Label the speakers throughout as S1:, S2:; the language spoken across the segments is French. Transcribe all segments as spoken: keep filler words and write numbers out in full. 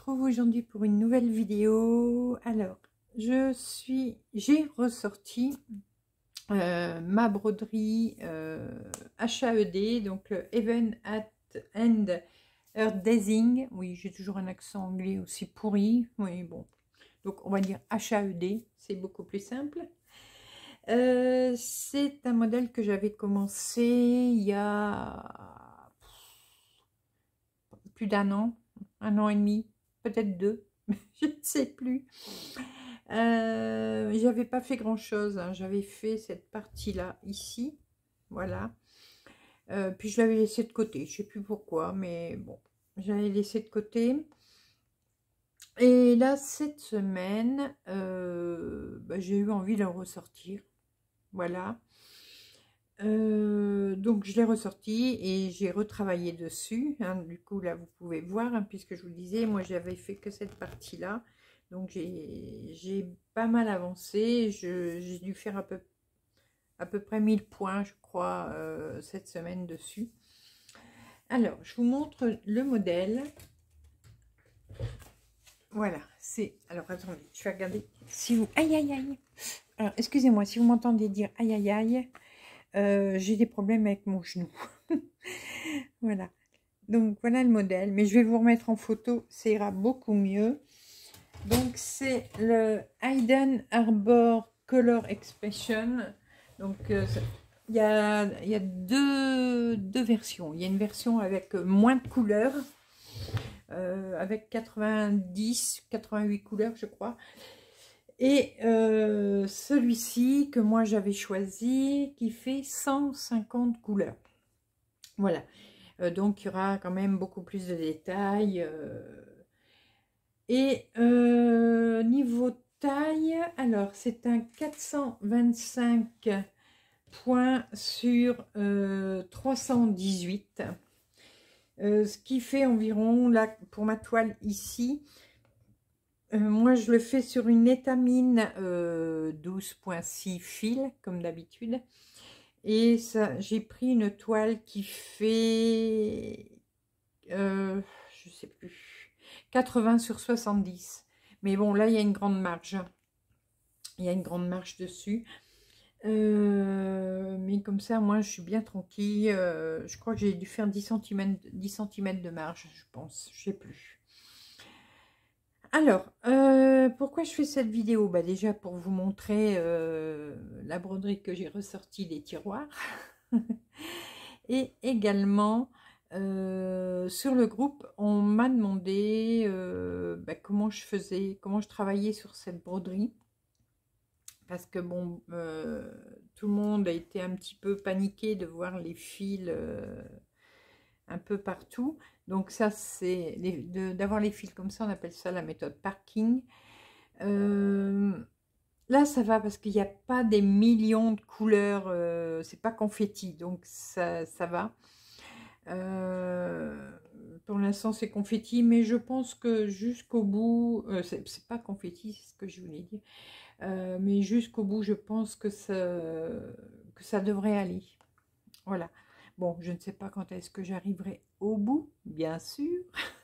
S1: retrouve aujourd'hui pour une nouvelle vidéo. Alors, je suis, j'ai ressorti euh, ma broderie euh, H A E D, donc le Even at End Earth Daising. Oui, j'ai toujours un accent anglais aussi pourri. Oui, bon. Donc, on va dire H A E D, c'est beaucoup plus simple. Euh, c'est un modèle que j'avais commencé il y a plus d'un an, un an et demi, peut-être deux, je ne sais plus. Euh, j'avais pas fait grand chose, hein. J'avais fait cette partie là ici, voilà. Euh, puis je l'avais laissé de côté, je sais plus pourquoi, mais bon, j'avais laissé de côté. Et là cette semaine, euh, bah, j'ai eu envie de le ressortir, voilà. Euh, donc je l'ai ressorti et j'ai retravaillé dessus, hein. Du coup là vous pouvez voir, hein, puisque je vous le disais, moi j'avais fait que cette partie là, donc j'ai pas mal avancé. J'ai dû faire à peu, à peu près mille points je crois euh, cette semaine dessus. Alors je vous montre le modèle, voilà. C'est, alors attendez, je vais regarder si vous, aïe aïe aïe, alors excusez-moi si vous m'entendez dire aïe aïe aïe. Euh, j'ai des problèmes avec mon genou. Voilà. Donc voilà le modèle. Mais je vais vous remettre en photo. Ça ira beaucoup mieux. Donc c'est le Hayden Arbor Color Expression. Donc euh, il y a, y a deux, deux versions. Il y a une version avec moins de couleurs. Euh, avec quatre-vingt-dix, quatre-vingt-huit couleurs je crois. Et euh, celui-ci que moi j'avais choisi qui fait cent cinquante couleurs. Voilà, euh, donc il y aura quand même beaucoup plus de détails. Euh, et euh, niveau taille, alors c'est un quatre cent vingt-cinq points sur euh, trois cent dix-huit. Euh, ce qui fait environ, là pour ma toile ici, Euh, moi, je le fais sur une étamine euh, douze point six fil, comme d'habitude. Et ça, j'ai pris une toile qui fait, euh, je sais plus, quatre-vingts sur soixante-dix. Mais bon, là, il y a une grande marge. Il y a une grande marge dessus. Euh, mais comme ça, moi, je suis bien tranquille. Euh, je crois que j'ai dû faire dix centimètres, dix centimètres de marge, je pense. Je sais plus. Alors, euh, pourquoi je fais cette vidéo? Bah déjà pour vous montrer euh, la broderie que j'ai ressortie des tiroirs. Et également, euh, sur le groupe, on m'a demandé euh, bah, comment je faisais, comment je travaillais sur cette broderie. Parce que bon, euh, tout le monde a été un petit peu paniqué de voir les fils euh, un peu partout. Donc ça, c'est d'avoir les fils comme ça, on appelle ça la méthode parking. Euh, là, ça va parce qu'il n'y a pas des millions de couleurs, euh, c'est pas confetti, donc ça, ça va. Euh, pour l'instant, c'est confetti, mais je pense que jusqu'au bout, euh, c'est pas confetti, c'est ce que je voulais dire, euh, mais jusqu'au bout, je pense que ça, que ça devrait aller. Voilà. Bon, je ne sais pas quand est-ce que j'arriverai au bout, bien sûr.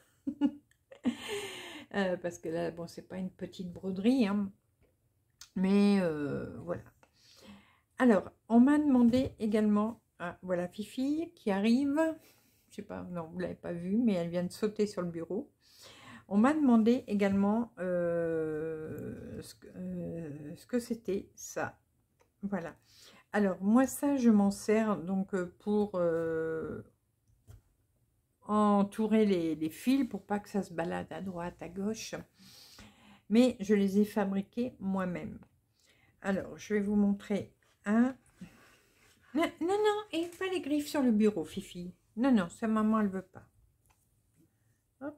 S1: euh, parce que là, bon, c'est pas une petite broderie, hein. Mais euh, voilà. Alors, on m'a demandé également, ah, voilà Fifi qui arrive. Je sais pas, non, vous l'avez pas vu, mais elle vient de sauter sur le bureau. On m'a demandé également euh, ce que, euh, ce que c'était ça. Voilà. Alors, moi, ça, je m'en sers donc pour euh, entourer les, les fils, pour pas que ça se balade à droite, à gauche. Mais je les ai fabriqués moi-même. Alors, je vais vous montrer un. Non, non, non, et pas les griffes sur le bureau, Fifi. Non, non, sa maman, elle veut pas. Hop.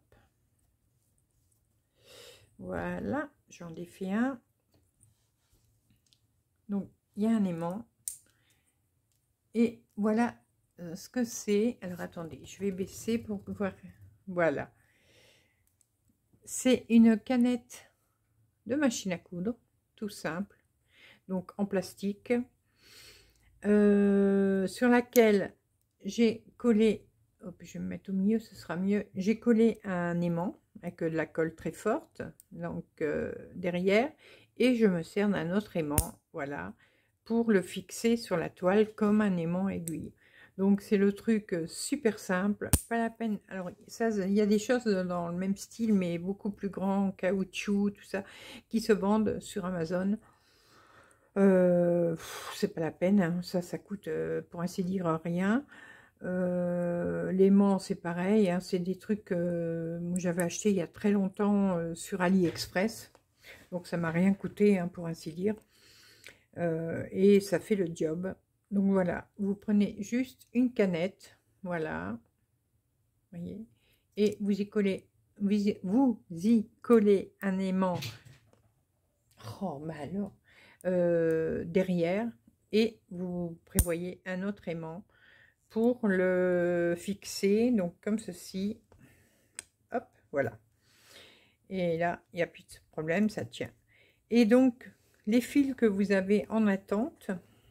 S1: Voilà, j'en défais un. Donc, il y a un aimant. Et voilà euh, ce que c'est. Alors, attendez, je vais baisser pour voir. Voilà. C'est une canette de machine à coudre, tout simple. Donc, en plastique. Euh, sur laquelle j'ai collé, hop, je vais me mettre au milieu, ce sera mieux. J'ai collé un aimant, avec de la colle très forte, donc euh, derrière, et je me sers d'un autre aimant, voilà, pour le fixer sur la toile comme un aimant aiguille. Donc c'est le truc super simple, pas la peine. Alors ça, il y a des choses dans le même style, mais beaucoup plus grand, caoutchouc, tout ça, qui se vendent sur Amazon. Euh, c'est pas la peine, hein. Ça, ça coûte euh, pour ainsi dire rien. Euh, l'aimant c'est pareil, hein. C'est des trucs que euh, j'avais acheté il y a très longtemps euh, sur AliExpress, donc ça m'a rien coûté, hein, pour ainsi dire. Euh, et ça fait le job. Donc voilà, vous prenez juste une canette, voilà, voyez, et vous y collez, vous y, vous y collez un aimant, oh mais alors, euh, derrière, et vous prévoyez un autre aimant pour le fixer, donc comme ceci, hop, voilà. Et là, il n'y a plus de problème, ça tient. Et donc, les fils que vous avez en attente,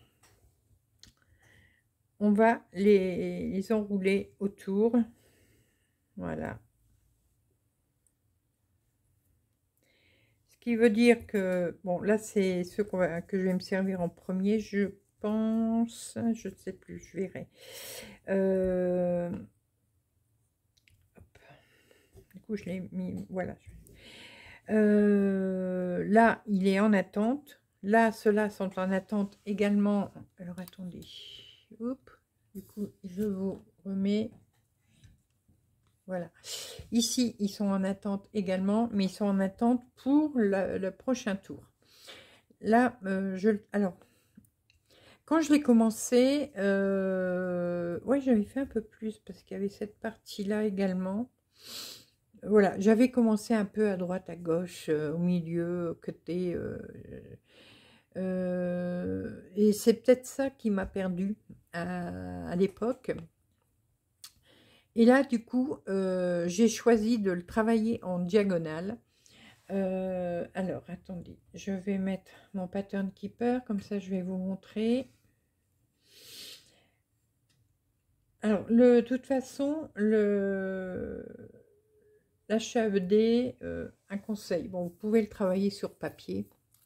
S1: on va les, les enrouler autour, voilà. Ce qui veut dire que, bon, là, c'est ce qu'on va, que je vais me servir en premier, je pense, je ne sais plus, je verrai. Euh, hop. Du coup, je l'ai mis, voilà. Euh, là, il est en attente. Là, ceux-là sont en attente également. Alors, attendez. Oups. Du coup, je vous remets. Voilà. Ici, ils sont en attente également, mais ils sont en attente pour le, le prochain tour. Là, euh, je... Alors, quand je l'ai commencé, euh, ouais, j'avais fait un peu plus parce qu'il y avait cette partie-là également. Voilà, j'avais commencé un peu à droite, à gauche, euh, au milieu, au côté. Euh, euh, et c'est peut-être ça qui m'a perdu à, à l'époque. Et là, du coup, euh, j'ai choisi de le travailler en diagonale. Euh, alors, attendez, je vais mettre mon pattern keeper, comme ça je vais vous montrer. Alors, le, de toute façon, le l'H A E D, euh, un conseil. Bon, vous pouvez le travailler sur papier.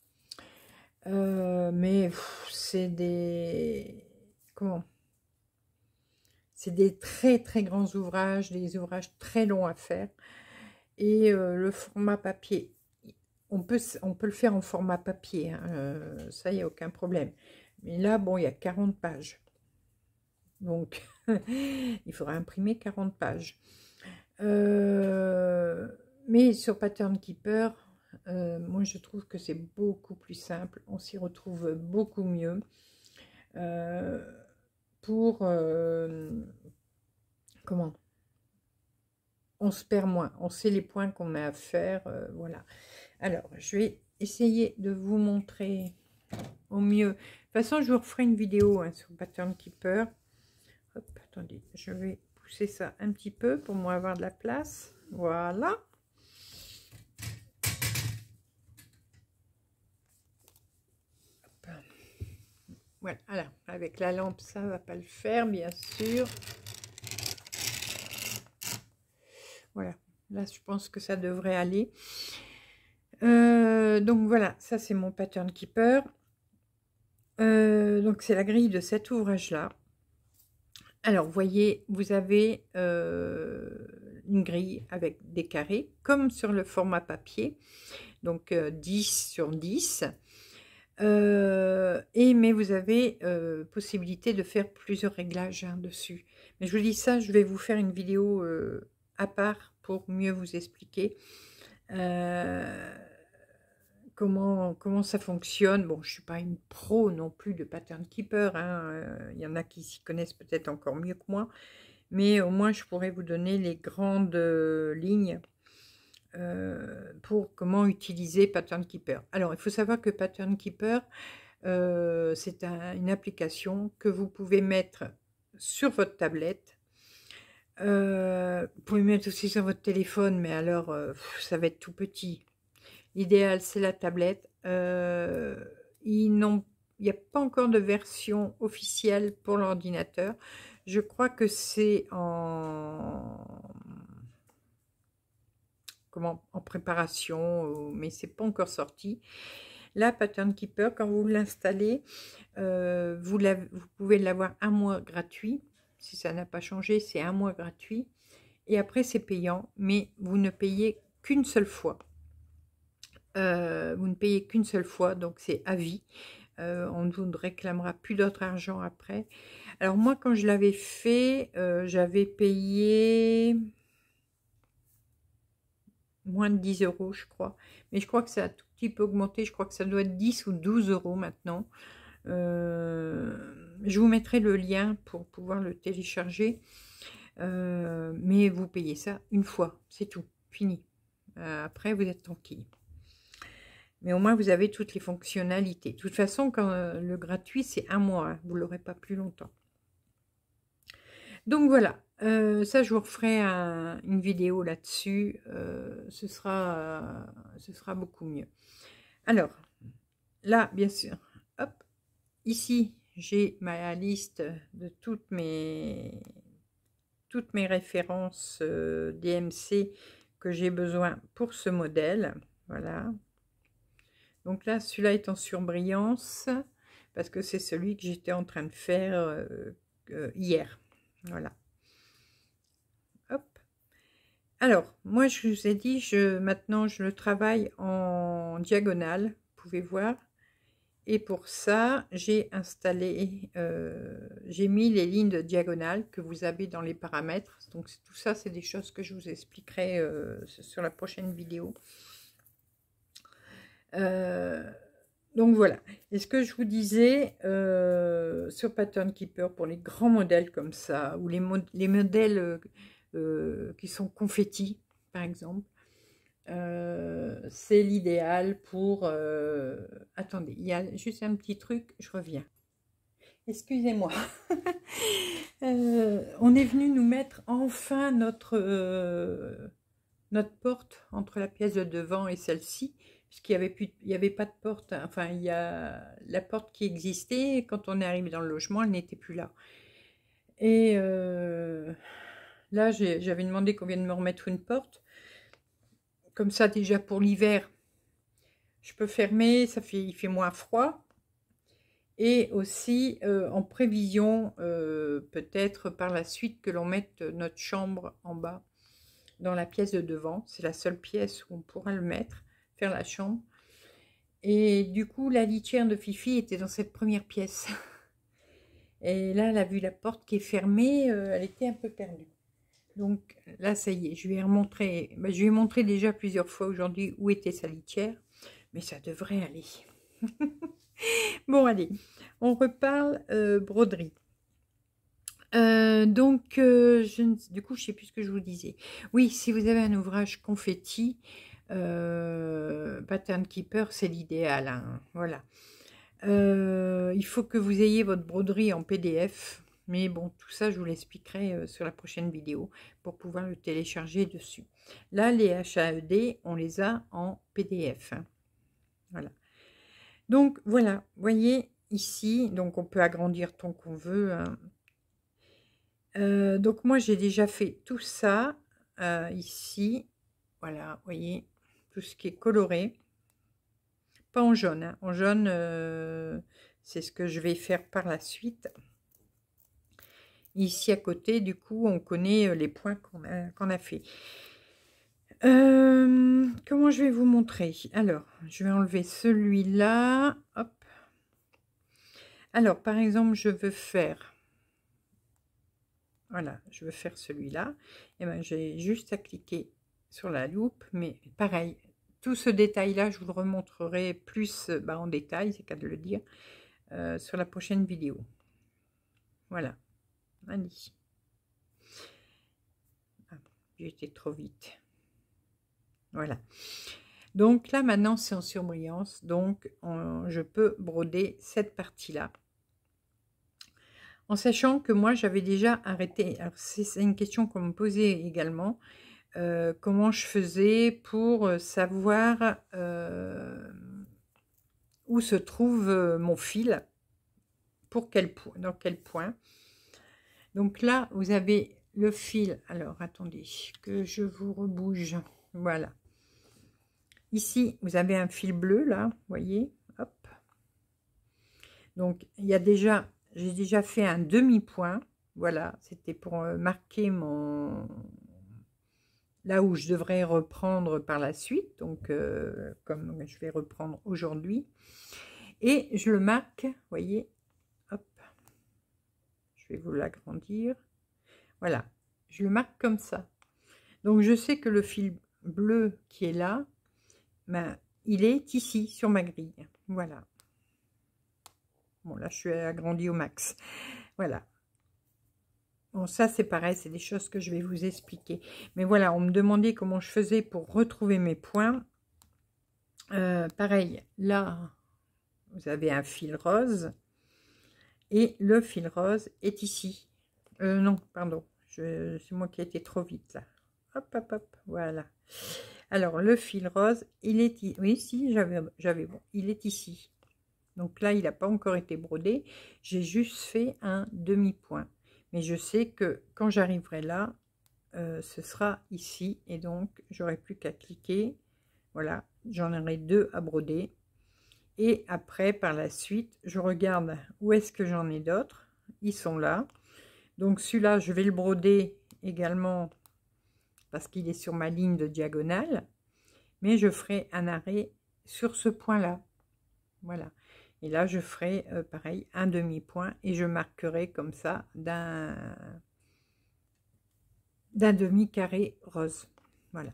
S1: Euh, mais c'est des... Comment? C'est des très très grands ouvrages, des ouvrages très longs à faire. Et euh, le format papier, on peut, on peut le faire en format papier, hein, euh, ça, il n'y a aucun problème. Mais là, bon, il y a quarante pages. Donc, il faudra imprimer quarante pages. Euh, mais sur Pattern Keeper, euh, moi, je trouve que c'est beaucoup plus simple. On s'y retrouve beaucoup mieux. Euh, pour... Euh, comment? On se perd moins. On sait les points qu'on a à faire. Euh, voilà. Alors, je vais essayer de vous montrer au mieux. De toute façon, je vous referai une vidéo, hein, sur Pattern Keeper. Hop, attendez, je vais pousser ça un petit peu pour moi avoir de la place. Voilà. Hop. Voilà, alors, avec la lampe, ça ne va pas le faire, bien sûr. Voilà, là, je pense que ça devrait aller. Euh, donc, voilà, ça, c'est mon Pattern Keeper. Euh, donc, c'est la grille de cet ouvrage-là. Alors, vous voyez, vous avez euh, une grille avec des carrés, comme sur le format papier, donc euh, dix sur dix. Euh, et mais vous avez euh, possibilité de faire plusieurs réglages, hein, dessus. Mais je vous dis ça, je vais vous faire une vidéo euh, à part pour mieux vous expliquer euh, comment, comment ça fonctionne. Bon, je ne suis pas une pro non plus de Pattern Keeper, hein. Il y en a qui s'y connaissent peut-être encore mieux que moi, mais au moins je pourrais vous donner les grandes euh, lignes euh, pour comment utiliser Pattern Keeper. Alors, il faut savoir que Pattern Keeper, euh, c'est un, une application que vous pouvez mettre sur votre tablette. Euh, vous pouvez mettre aussi sur votre téléphone, mais alors euh, ça va être tout petit. L'idéal, c'est la tablette. Euh, ils n'ont, il n'y a pas encore de version officielle pour l'ordinateur. Je crois que c'est en... comment, en préparation, euh, mais c'est pas encore sorti. Là, Pattern Keeper, quand vous l'installez, euh, vous, vous pouvez l'avoir un mois gratuit. Si ça n'a pas changé, c'est un mois gratuit. Et après, c'est payant, mais vous ne payez qu'une seule fois. Euh, vous ne payez qu'une seule fois, donc c'est à vie. Euh, on ne vous réclamera plus d'autre argent après. Alors moi, quand je l'avais fait, euh, j'avais payé moins de dix euros, je crois. Mais je crois que ça a un tout petit peu augmenté. Je crois que ça doit être dix ou douze euros maintenant. Euh, je vous mettrai le lien pour pouvoir le télécharger. Euh, mais vous payez ça une fois, c'est tout, fini. Euh, après, vous êtes tranquille. Mais au moins, vous avez toutes les fonctionnalités. De toute façon, quand euh, le gratuit, c'est un mois. Hein, vous ne l'aurez pas plus longtemps. Donc voilà, euh, ça, je vous referai un, une vidéo là-dessus. Euh, ce sera, euh, ce sera beaucoup mieux. Alors, là, bien sûr, hop, ici, j'ai ma liste de toutes mes, toutes mes références euh, D M C que j'ai besoin pour ce modèle. Voilà. Donc là, celui-là est en surbrillance parce que c'est celui que j'étais en train de faire euh, euh, hier. Voilà. Hop. Alors, moi, je vous ai dit, je, maintenant, je le travaille en diagonale. Vous pouvez voir. Et pour ça, j'ai installé, euh, j'ai mis les lignes de diagonale que vous avez dans les paramètres. Donc, tout ça, c'est des choses que je vous expliquerai euh, sur la prochaine vidéo. Euh, donc voilà, et ce que je vous disais euh, sur Pattern Keeper pour les grands modèles comme ça, ou les, mod les modèles euh, qui sont confettis par exemple, euh, c'est l'idéal pour... Euh, attendez, il y a juste un petit truc, je reviens. Excusez-moi. euh, on est venu nous mettre enfin notre, euh, notre porte entre la pièce de devant et celle-ci. Puisqu'il n'y avait, plus, il y avait pas de porte, enfin il y a la porte qui existait, quand on est arrivé dans le logement, elle n'était plus là. Et euh, là, j'avais demandé qu'on vienne me remettre une porte. Comme ça, déjà pour l'hiver, je peux fermer, ça fait, il fait moins froid. Et aussi euh, en prévision, euh, peut-être par la suite, que l'on mette notre chambre en bas, dans la pièce de devant. C'est la seule pièce où on pourra le mettre, faire la chambre. Et du coup, la litière de Fifi était dans cette première pièce. Et là, elle a vu la porte qui est fermée, euh, elle était un peu perdue. Donc là, ça y est, je lui ai remontré, bah, je lui ai montré déjà plusieurs fois aujourd'hui où était sa litière. Mais ça devrait aller. Bon, allez, on reparle euh, broderie. Euh, donc, euh, je, du coup, je ne sais plus ce que je vous disais. Oui, si vous avez un ouvrage confetti, Euh, Pattern Keeper, c'est l'idéal, hein, voilà. Euh, il faut que vous ayez votre broderie en P D F, mais bon, tout ça, je vous l'expliquerai euh, sur la prochaine vidéo pour pouvoir le télécharger dessus. Là, les H A E D, on les a en P D F, hein, voilà. Donc, voilà, voyez ici, donc on peut agrandir tant qu'on veut, hein. Euh, donc, moi, j'ai déjà fait tout ça euh, ici, voilà, voyez, tout ce qui est coloré, pas en jaune, hein. En jaune, euh, c'est ce que je vais faire par la suite. Ici à côté, du coup, on connaît les points qu'on a, qu'on a fait. Euh, comment je vais vous montrer? Alors, je vais enlever celui-là. Hop. Alors, par exemple, je veux faire... Voilà, je veux faire celui-là. Et ben, j'ai juste à cliquer sur la loupe, mais pareil, tout ce détail-là, je vous le remontrerai plus bah, en détail, c'est qu'à de le dire, euh, sur la prochaine vidéo. Voilà. Allez. Ah, j'ai été trop vite. Voilà. Donc là, maintenant, c'est en surbrillance. Donc, on, je peux broder cette partie-là. En sachant que moi, j'avais déjà arrêté. Alors, c'est une question qu'on me posait également. Euh, comment je faisais pour savoir euh, où se trouve mon fil, pour quel point, dans quel point. Donc là, vous avez le fil. Alors, attendez, que je vous rebouge. Voilà. ici, vous avez un fil bleu, là, vous voyez, hop. Donc, il y a déjà, j'ai déjà fait un demi-point. Voilà, c'était pour marquer mon... là où je devrais reprendre par la suite. Donc, euh, comme je vais reprendre aujourd'hui. Et je le marque, vous voyez, hop. Je vais vous l'agrandir. Voilà, je le marque comme ça. Donc, je sais que le fil bleu qui est là, ben, il est ici, sur ma grille. Voilà. Bon, là, je suis agrandi au max. Voilà. Bon, ça, c'est pareil, c'est des choses que je vais vous expliquer. Mais voilà, on me demandait comment je faisais pour retrouver mes points. Euh, pareil, là, vous avez un fil rose. Et le fil rose est ici. Euh, non, pardon. C'est moi qui ai été trop vite, là. Hop, hop, hop, voilà. Alors, le fil rose, il est ici. Oui, si, j'avais bon. Il est ici. Donc là, il n'a pas encore été brodé. J'ai juste fait un demi-point. Mais je sais que quand j'arriverai là, euh, ce sera ici. Et donc, j'aurai plus qu'à cliquer. Voilà, j'en aurai deux à broder. Et après, par la suite, je regarde où est-ce que j'en ai d'autres. Ils sont là. Donc celui-là, je vais le broder également parce qu'il est sur ma ligne de diagonale. Mais je ferai un arrêt sur ce point-là. Voilà. Et là, je ferai euh, pareil, un demi-point et je marquerai comme ça d'un d'un demi-carré rose. Voilà.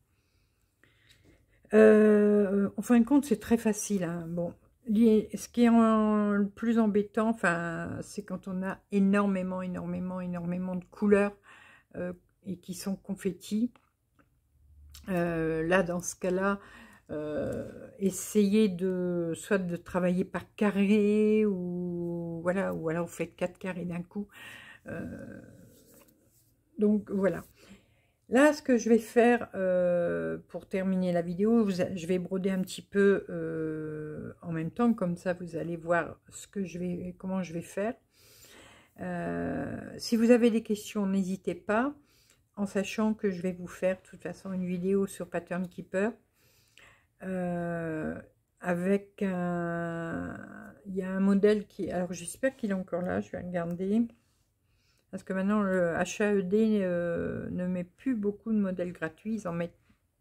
S1: Euh, en fin de compte, c'est très facile. Hein. Bon, ce qui est en, le plus embêtant, enfin, c'est quand on a énormément, énormément, énormément de couleurs euh, et qui sont confettis. Euh, là, dans ce cas-là, euh, essayez de soit de travailler par carré ou voilà, ou alors vous faites quatre carrés d'un coup. Euh, donc voilà. Là, ce que je vais faire euh, pour terminer la vidéo, vous, je vais broder un petit peu euh, en même temps, comme ça vous allez voir ce que je vais, comment je vais faire. Euh, si vous avez des questions, n'hésitez pas, en sachant que je vais vous faire de toute façon une vidéo sur Pattern Keeper. Euh, avec un... Il y a un modèle qui... Alors j'espère qu'il est encore là, je vais regarder. Parce que maintenant, le H A E D euh, ne met plus beaucoup de modèles gratuits. Ils en mettent...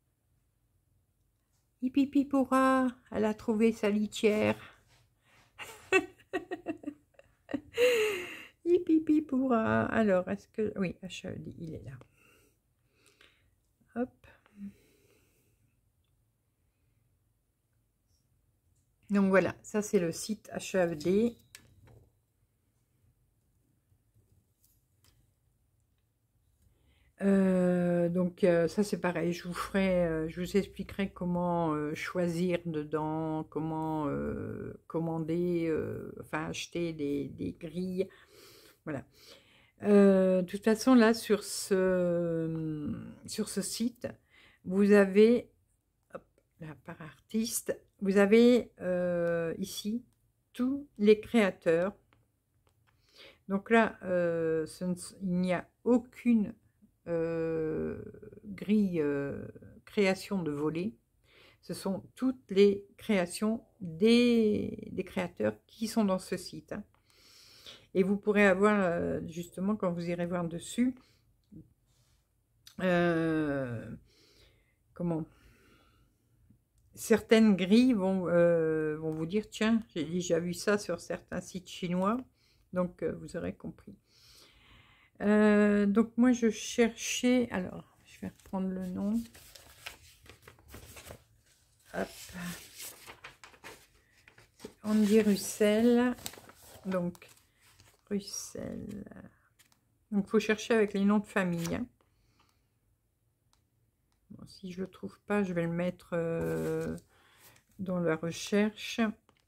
S1: Hippipipora, elle a trouvé sa litière. Hippipipora. Alors, est-ce que... Oui, H A E D, il est là. Hop. Donc voilà, ça c'est le site H A E D. Euh, donc euh, ça c'est pareil, je vous ferai, euh, je vous expliquerai comment euh, choisir dedans, comment euh, commander, euh, enfin acheter des, des grilles, voilà. Euh, de toute façon là sur ce sur ce site, vous avez, hop, là par artiste, vous avez euh, ici tous les créateurs. Donc là, euh, ce ne, il n'y a aucune Euh, grille euh, création de volets. Ce sont toutes les créations des, des créateurs qui sont dans ce site. Hein. Et vous pourrez avoir, euh, justement, quand vous irez voir dessus, euh, comment certaines grilles vont, euh, vont vous dire, tiens, j'ai déjà vu ça sur certains sites chinois. Donc, euh, vous aurez compris. Euh, donc moi je cherchais, alors je vais reprendre le nom. Hop. Andy Russell. Donc Russell. Donc il faut chercher avec les noms de famille. Hein. Bon, si je le trouve pas, je vais le mettre euh, dans la recherche.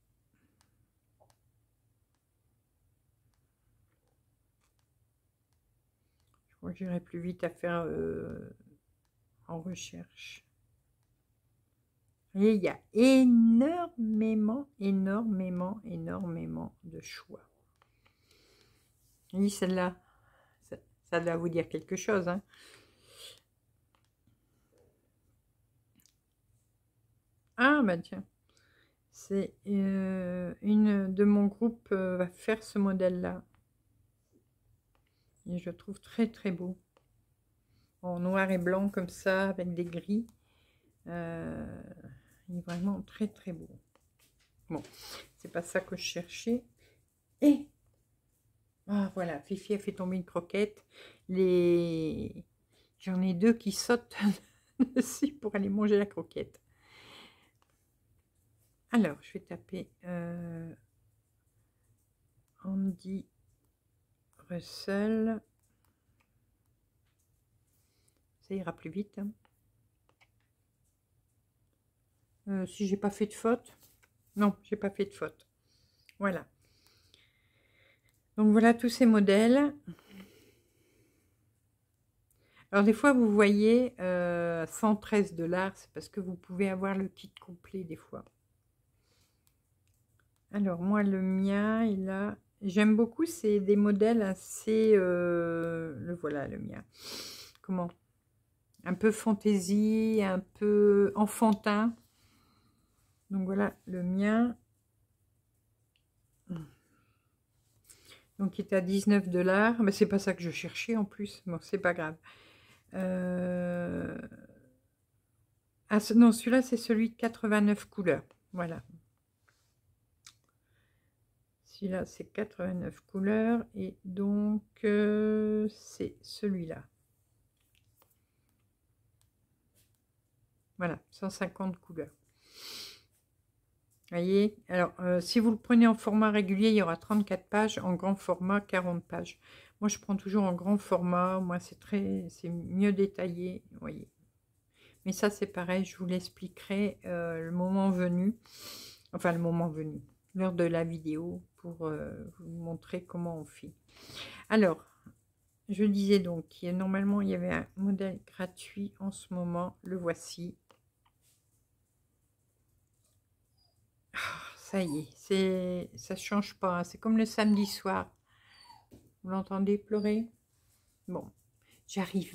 S1: Je crois que j'irai plus vite à faire euh, en recherche. Et il y a énormément, énormément, énormément de choix. Oui, celle-là, ça, ça doit vous dire quelque chose. Hein. Ah, bah tiens. C'est euh, une de mon groupe euh, va faire ce modèle-là. Et je le trouve très très beau. En noir et blanc comme ça, avec des gris. Euh, il est vraiment très très beau. Bon, c'est pas ça que je cherchais. Et ah voilà, Fifi a fait tomber une croquette. Les J'en ai deux qui sautent dessus pour aller manger la croquette. Alors, je vais taper euh, Andy Russell. Ça ira plus vite. Hein. Euh, si j'ai pas fait de faute. Non, j'ai pas fait de faute. Voilà. Donc voilà tous ces modèles. Alors des fois vous voyez euh, cent treize dollars, c'est parce que vous pouvez avoir le kit complet des fois. Alors moi le mien il a, j'aime beaucoup, c'est des modèles assez, euh, le voilà le mien. Comment? Un peu fantaisie, un peu enfantin. Donc voilà le mien. Donc il est à dix-neuf dollars, mais c'est pas ça que je cherchais en plus. Bon c'est pas grave. Euh... Ah non, celui-là c'est celui de quatre-vingt-neuf couleurs. Voilà. Celui-là, c'est quatre-vingt-neuf couleurs. Et donc, euh, c'est celui-là. Voilà, cent cinquante couleurs. Vous voyez? Alors, euh, si vous le prenez en format régulier, il y aura trente-quatre pages. En grand format, quarante pages. Moi, je prends toujours en grand format. Moi, c'est très, c'est mieux détaillé. Vous voyez? Mais ça, c'est pareil. Je vous l'expliquerai euh, le moment venu. Enfin, le moment venu. L'heure de la vidéo pour euh, vous montrer comment on fait. Alors, je disais donc qu'il y a, normalement il y avait un modèle gratuit en ce moment, le voici. Oh, ça y est, c'est ça change pas, hein. C'est comme le samedi soir. Vous l'entendez pleurer? Bon, j'arrive.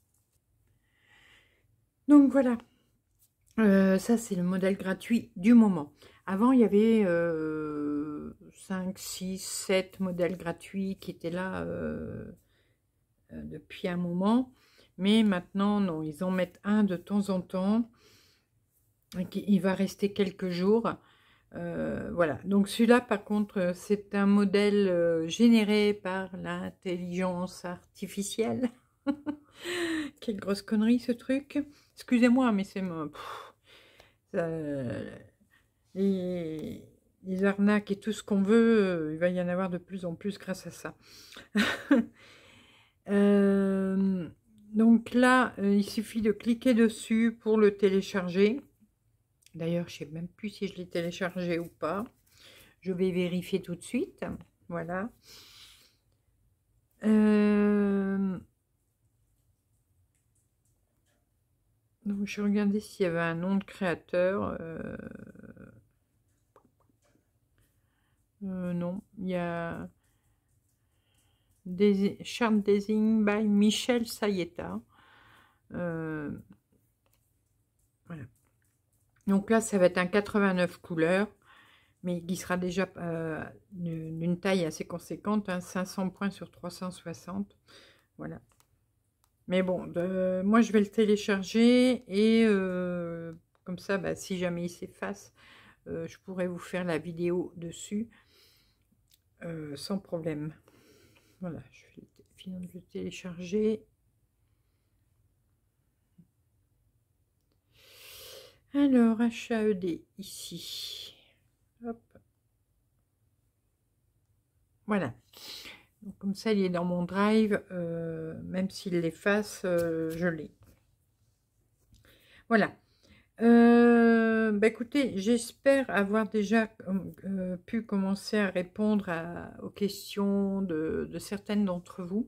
S1: Donc voilà, euh, ça c'est le modèle gratuit du moment. Avant il y avait euh, cinq, six, sept modèles gratuits qui étaient là euh, euh, depuis un moment. Mais maintenant non, ils en mettent un de temps en temps. Il va rester quelques jours. Euh, voilà. Donc celui-là, par contre, c'est un modèle euh, généré par l'intelligence artificielle. Quelle grosse connerie ce truc. Excusez-moi, mais c'est moi. Les, les arnaques et tout ce qu'on veut, euh, il va y en avoir de plus en plus grâce à ça. euh, donc là, euh, il suffit de cliquer dessus pour le télécharger. D'ailleurs, je ne sais même plus si je l'ai téléchargé ou pas. Je vais vérifier tout de suite. Voilà. Euh... Donc, je regardais s'il y avait un nom de créateur. Euh... Euh, non, il y a des Chart Design by Michel Sayeta. Euh... Voilà. Donc là, ça va être un quatre-vingt-neuf couleurs, mais qui sera déjà euh, d'une taille assez conséquente, hein, cinq cents points sur trois cent soixante. Voilà. Mais bon, de, moi je vais le télécharger et euh, comme ça, bah, si jamais il s'efface, euh, je pourrais vous faire la vidéo dessus euh, sans problème. Voilà, je vais finir de le télécharger. Alors, H A E D ici. Hop. Voilà. Donc, comme ça, il est dans mon drive. Euh, même s'il l'efface, euh, je l'ai. Voilà. Euh, bah écoutez, j'espère avoir déjà euh, pu commencer à répondre à, aux questions de, de certaines d'entre vous.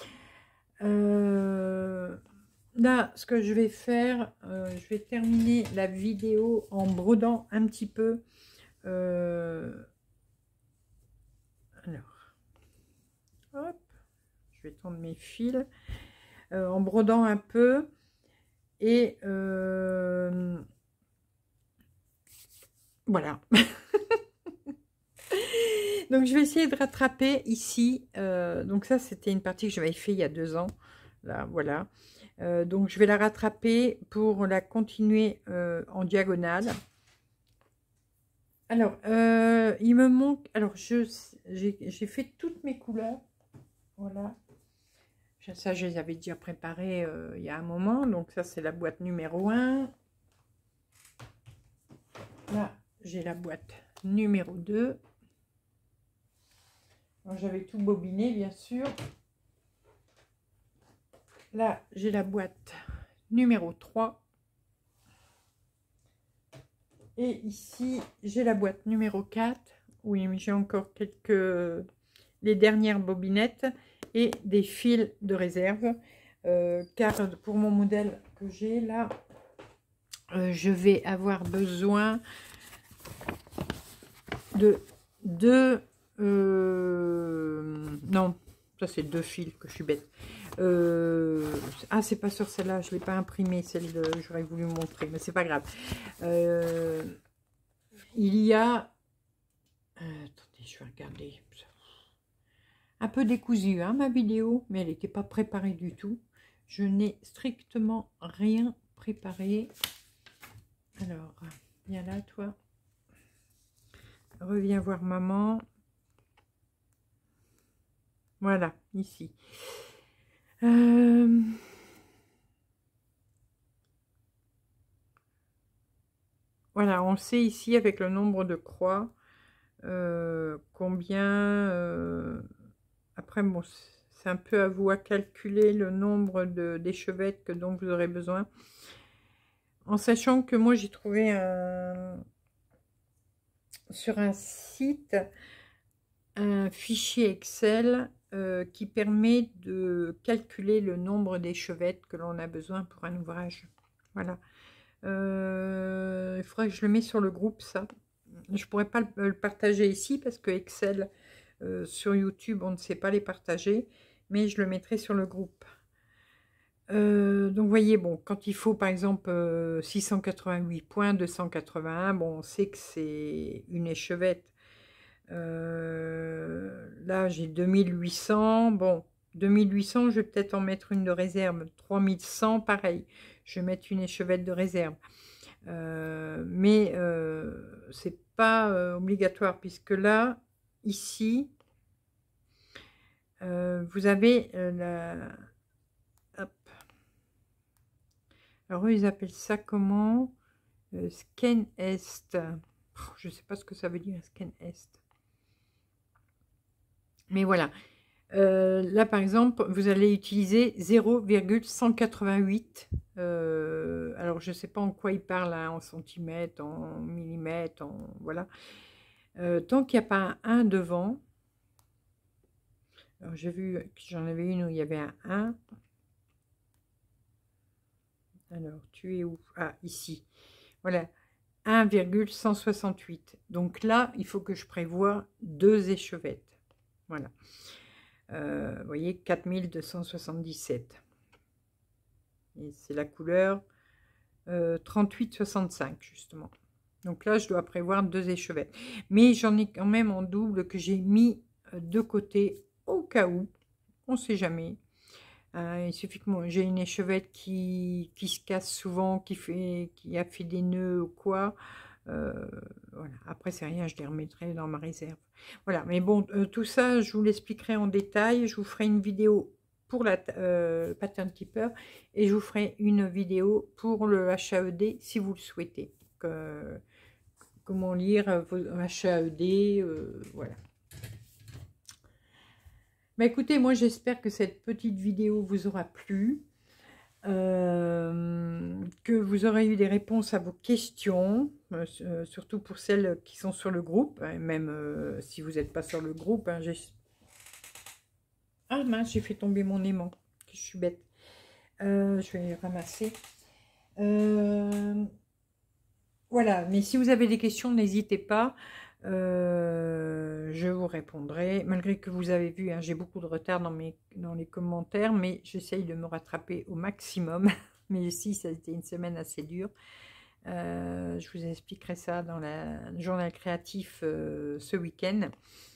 S1: Euh, là, ce que je vais faire, euh, je vais terminer la vidéo en brodant un petit peu. Euh, alors, hop, je vais tendre mes fils. Euh, en brodant un peu. Et... Euh, Voilà. Donc, je vais essayer de rattraper ici. Euh, donc, ça, c'était une partie que j'avais fait il y a deux ans. Là, voilà. Euh, donc, je vais la rattraper pour la continuer euh, en diagonale. Alors, euh, il me manque... Alors, je j'ai fait toutes mes couleurs. Voilà. Ça, je les avais déjà préparées euh, il y a un moment. Donc, ça, c'est la boîte numéro un. Là, j'ai la boîte numéro deux. J'avais tout bobiné, bien sûr. Là, j'ai la boîte numéro trois. Et ici, j'ai la boîte numéro quatre. Oui, mais j'ai encore quelques... les dernières bobinettes et des fils de réserve. Euh, car pour mon modèle que j'ai là, euh, je vais avoir besoin de deux... Euh, non, ça c'est deux fils que je suis bête. Euh, ah, c'est pas sur celle-là, je ne l'ai pas imprimée, celle de j'aurais voulu montrer, mais c'est pas grave. Euh, il y a... Euh, attendez, je vais regarder. Un peu décousu, hein, ma vidéo, mais elle n'était pas préparée du tout. Je n'ai strictement rien préparé. Alors, viens là, toi. Reviens voir maman. Voilà, ici. Euh... Voilà, on sait ici avec le nombre de croix euh, combien... Euh... Après, bon, c'est un peu à vous à calculer le nombre d'échevettes que dont vous aurez besoin. En sachant que moi, j'ai trouvé un... sur un site un fichier Excel euh, qui permet de calculer le nombre d'échevettes que l'on a besoin pour un ouvrage. Voilà. Euh, il faudrait que je le mette sur le groupe, ça. Je pourrais pas le, le partager ici parce que Excel euh, sur YouTube, on ne sait pas les partager, mais je le mettrai sur le groupe. Euh, donc, vous voyez, bon, quand il faut, par exemple, euh, six cent quatre-vingt-huit points, deux cent quatre-vingt-un, bon, on sait que c'est une échevette. Euh, là, j'ai deux mille huit cents. Bon, deux mille huit cents, je vais peut-être en mettre une de réserve. trois mille cent, pareil. Je vais mettre une échevette de réserve. Euh, mais euh, c'est pas euh, obligatoire, puisque là, ici, euh, vous avez euh, la... Hop. Alors, eux, ils appellent ça comment euh, Scan Est. Oh, je ne sais pas ce que ça veut dire, Scan Est. Mais voilà. Euh, là, par exemple, vous allez utiliser zéro virgule cent quatre-vingt-huit. Euh, alors, je ne sais pas en quoi il parle, hein, en centimètres, en millimètres, en... Voilà. Euh, tant qu'il n'y a pas un un devant. Alors, j'ai vu que j'en avais une où il y avait un un. Alors, tu es où? Ah, ici. Voilà. un virgule cent soixante-huit. Donc là, il faut que je prévoie deux échevettes. Voilà. Euh, vous voyez, quatre mille deux cent soixante-dix-sept. Et c'est la couleur euh, trente-huit soixante-cinq, justement. Donc là, je dois prévoir deux échevettes. Mais j'en ai quand même en double que j'ai mis de côté au cas où. On ne sait jamais. Euh, il suffit que moi, j'ai une échevette qui, qui se casse souvent, qui, fait, qui a fait des nœuds ou quoi. Euh, voilà. Après, c'est rien, je les remettrai dans ma réserve. Voilà, mais bon, euh, tout ça, je vous l'expliquerai en détail. Je vous ferai une vidéo pour la euh, Pattern Keeper et je vous ferai une vidéo pour le H A E D si vous le souhaitez. Que, comment lire vos H A E D, euh, voilà. Bah écoutez, moi j'espère que cette petite vidéo vous aura plu. Euh, que vous aurez eu des réponses à vos questions, euh, surtout pour celles qui sont sur le groupe, hein, même euh, si vous n'êtes pas sur le groupe. Hein, ah mince, j'ai fait tomber mon aimant, que je suis bête. Euh, je vais ramasser. Euh, voilà, mais si vous avez des questions, n'hésitez pas. Euh, je vous répondrai, malgré que vous avez vu, hein, j'ai beaucoup de retard dans, mes, dans les commentaires, mais j'essaye de me rattraper au maximum. Mais ici, ça a été une semaine assez dure. Euh, je vous expliquerai ça dans le journal créatif euh, ce week-end.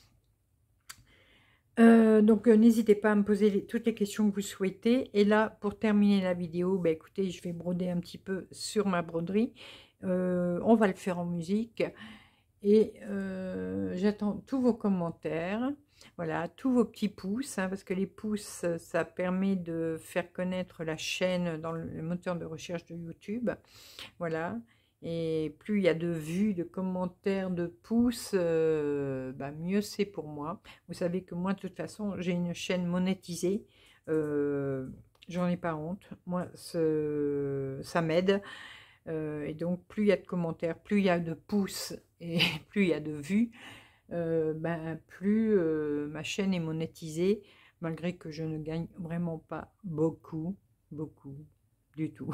S1: Euh, donc, euh, n'hésitez pas à me poser les, toutes les questions que vous souhaitez. Et là, pour terminer la vidéo, bah, écoutez, je vais broder un petit peu sur ma broderie. Euh, on va le faire en musique. Et euh, j'attends tous vos commentaires. Voilà, tous vos petits pouces, hein, parce que les pouces, ça permet de faire connaître la chaîne dans le moteur de recherche de YouTube. Voilà. Et plus il y a de vues, de commentaires, de pouces, euh, bah mieux c'est pour moi. Vous savez que moi, de toute façon, j'ai une chaîne monétisée. Euh, J'en ai pas honte. Moi, ce, ça m'aide. Euh, et donc, plus il y a de commentaires, plus il y a de pouces et plus il y a de vues, euh, ben, plus euh, ma chaîne est monétisée, malgré que je ne gagne vraiment pas beaucoup, beaucoup, du tout.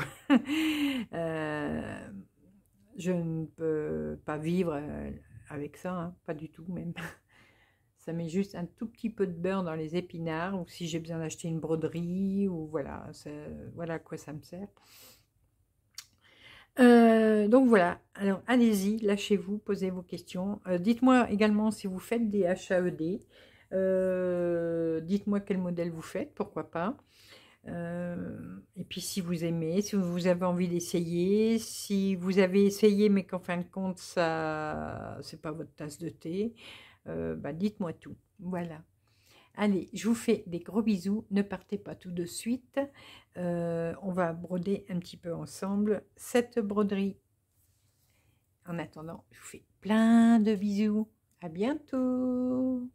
S1: euh, je ne peux pas vivre avec ça, hein, pas du tout même. Ça met juste un tout petit peu de beurre dans les épinards, ou si j'ai besoin d'acheter une broderie, ou voilà, voilà à quoi ça me sert. Euh, donc voilà, alors allez-y, lâchez-vous, posez vos questions. Euh, dites-moi également si vous faites des H A E D. Euh, dites-moi quel modèle vous faites, pourquoi pas. Euh, et puis si vous aimez, si vous avez envie d'essayer, si vous avez essayé mais qu'en fin de compte ça c'est pas votre tasse de thé, euh, bah dites-moi tout. Voilà. Allez, je vous fais des gros bisous. Ne partez pas tout de suite. Euh, on va broder un petit peu ensemble cette broderie. En attendant, je vous fais plein de bisous. À bientôt.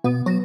S1: Thank you.